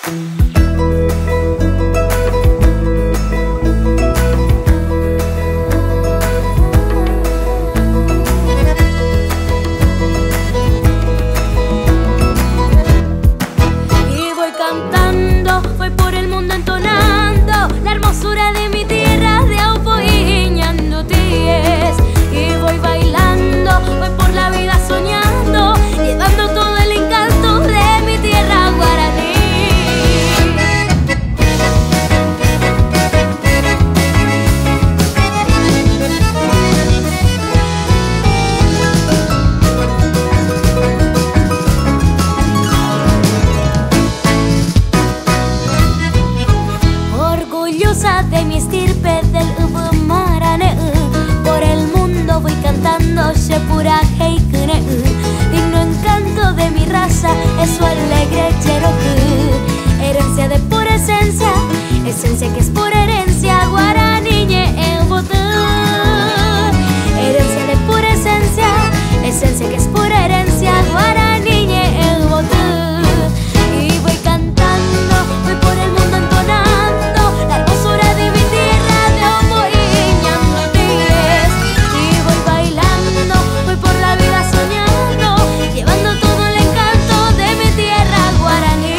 De mi estirpe del Ubumarane, por el mundo voy cantando Shepura Heikune, digno encanto de mi raza, es su alegre Cherokee, herencia de pura esencia, esencia que es pura herencia, guaraniñe el botú, herencia de pura esencia, esencia que es pura herencia, guaraniñe el botú. Y voy cantando, voy por el mundo entonando la hermosura de mi tierra de Omoiñandotíes. Y voy bailando, voy por la vida soñando, llevando todo el encanto de mi tierra guaraní.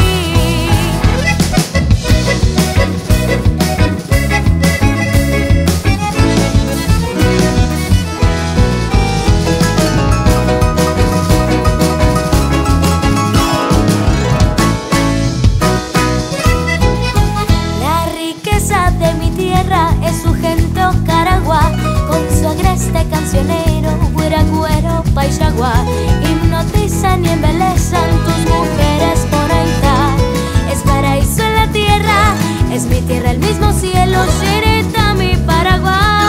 De mi tierra es su gente Ocaragua, con su agreste cancionero, Huiracuero, Paixagua, hipnotizan y embelezan tus mujeres por altar. Es paraíso en la tierra, es mi tierra el mismo cielo, Xereta, mi Paraguay.